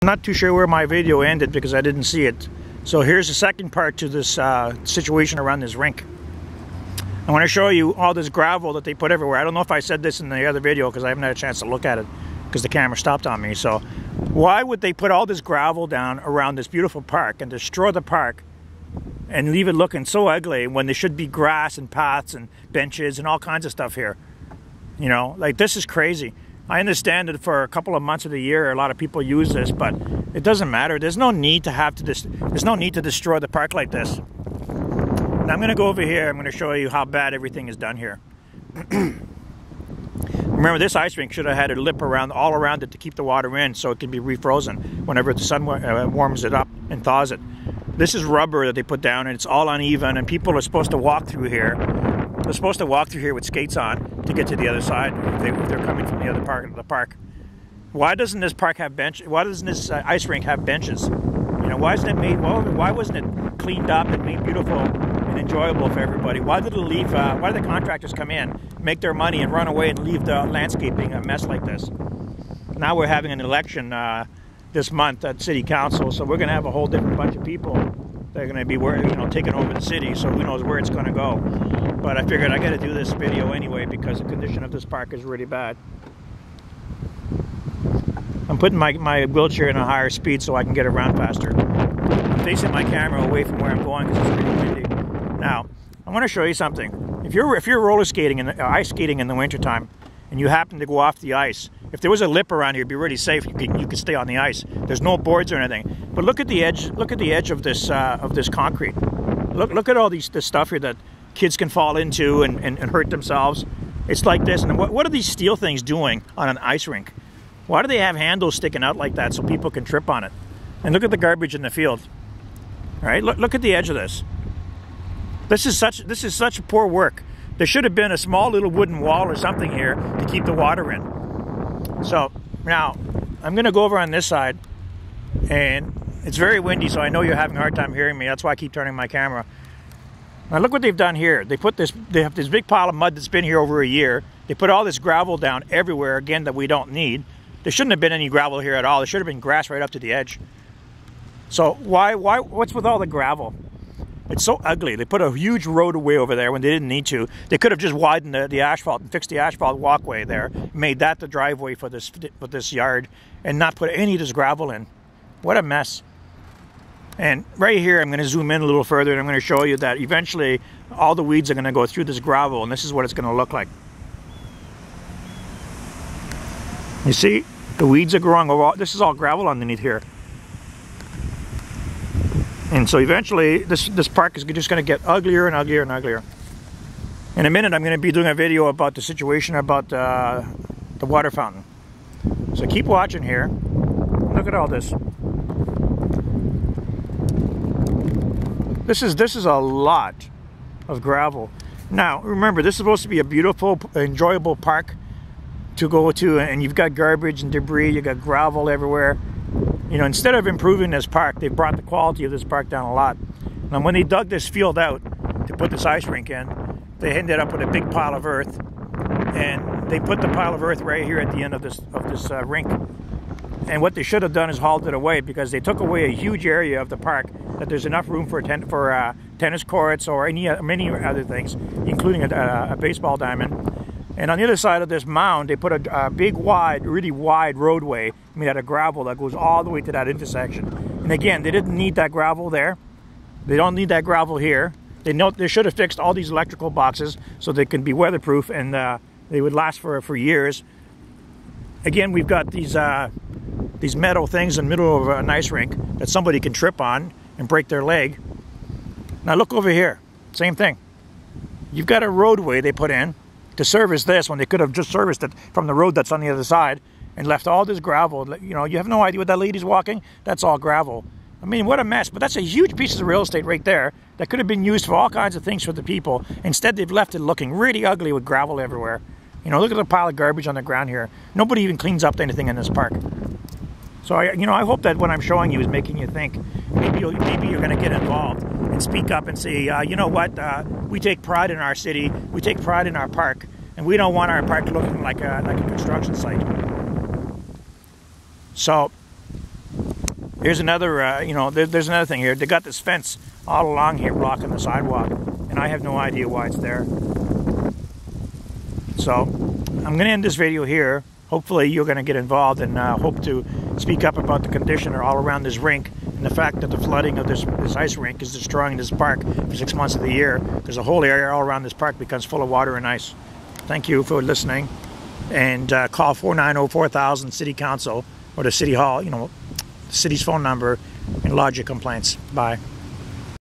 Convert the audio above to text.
not too sure where my video ended because I didn't see it. So here's the second part to this situation around this rink. I want to show you all this gravel that they put everywhere. I don't know if I said this in the other video because I haven't had a chance to look at it because the camera stopped on me. So why would they put all this gravel down around this beautiful park and destroy the park and leave it looking so ugly when there should be grass and paths and benches and all kinds of stuff here? You know, like, this is crazy. I understand that for a couple of months of the year a lot of people use this, but it doesn't matter. There's no need to there's no need to destroy the park like this. Now I'm going to go over here. I'm going to show you how bad everything is done here. Remember, this ice rink should have had a lip all around it to keep the water in so it can be refrozen whenever the sun warms it up and thaws it. This is rubber that they put down, and it's all uneven, and people are supposed to walk through here. They're supposed to walk through here with skates on to get to the other side if they're coming from the other part of the park. Why doesn't this park have Why doesn't this ice rink have benches? You know, why isn't it made? Well, why wasn't it cleaned up and made beautiful and enjoyable for everybody? Why did it leave? Why did the contractors come in, make their money, and run away and leave the landscaping a mess like this? Now we're having an election this month at City Council, so we're going to have a whole different bunch of people that are going to be, taking over the city. So who knows where it's going to go? But I figured I got to do this video anyway because the condition of this park is really bad. I'm putting my wheelchair in a higher speed so I can get around faster. I'm facing my camera away from where I'm going because it's really windy. Now, I want to show you something. If you're roller skating and ice skating in the wintertime and you happen to go off the ice, if there was a lip around here, it'd be really safe. You could stay on the ice. There's no boards or anything. But look at the edge. Look at the edge of this concrete. Look at all this stuff here that kids can fall into and hurt themselves. It's like this. And what are these steel things doing on an ice rink? Why do they have handles sticking out like that so people can trip on it? And look at the garbage in the field. All right, look at the edge of this. This is such poor work. There should have been a small little wooden wall or something here to keep the water in. So now I'm going to go over on this side, and it's very windy, so I know you're having a hard time hearing me. That's why I keep turning my camera. Now look what they've done here. They have this big pile of mud that's been here over a year. They put all this gravel down everywhere, again, that we don't need. There shouldn't have been any gravel here at all. There should have been grass right up to the edge. So what's with all the gravel? It's so ugly. They put a huge roadway over there when they didn't need to. They could have just widened the asphalt and fixed the asphalt walkway there, made that the driveway for this yard, and not put any of this gravel in. What a mess. And right here, I'm going to zoom in a little further, and I'm going to show you that eventually all the weeds are going to go through this gravel, and this is what it's going to look like. You see, the weeds are growing over. This is all gravel underneath here. And so eventually, this park is just going to get uglier and uglier and uglier. In a minute, I'm going to be doing a video about the situation about the water fountain. So keep watching here. Look at all this. This is a lot of gravel. Now, remember, this is supposed to be a beautiful, enjoyable park to go to, and you've got garbage and debris, you've got gravel everywhere. You know, instead of improving this park, they've brought the quality of this park down a lot. And when they dug this field out to put this ice rink in, they ended up with a big pile of earth, and they put the pile of earth right here at the end of this rink. And what they should have done is hauled it away, because they took away a huge area of the park that there's enough room for tennis courts or many other things, including a baseball diamond. And on the other side of this mound, they put a big, really wide roadway made out of gravel that goes all the way to that intersection. And again, they didn't need that gravel there. They don't need that gravel here. They should have fixed all these electrical boxes so they can be weatherproof and they would last for years. Again, we've got these metal things in the middle of an ice rink that somebody can trip on and break their leg. Now look over here, same thing. You've got a roadway they put in to service this when they could have just serviced it from the road that's on the other side and left all this gravel. You know, you have no idea what that lady's walking. That's all gravel. I mean, what a mess. But that's a huge piece of real estate right there that could have been used for all kinds of things for the people. Instead, they've left it looking really ugly with gravel everywhere. You know, look at the pile of garbage on the ground here. Nobody even cleans up anything in this park. So, I hope that what I'm showing you is making you think. Maybe you're going to get involved and speak up and say, you know what, we take pride in our city, we take pride in our park, and we don't want our park looking like a construction site. So, Here's another, you know, there's another thing here. They got this fence all along here blocking the sidewalk, and I have no idea why it's there. So I'm going to end this video here. Hopefully you're going to get involved and hope to speak up about the condition all around this rink and the fact that the flooding of this ice rink is destroying this park for 6 months of the year, because the whole area all around this park becomes full of water and ice. Thank you for listening, and call 490-4000 City Council or the City Hall, you know, the city's phone number, and lodge your complaints. Bye.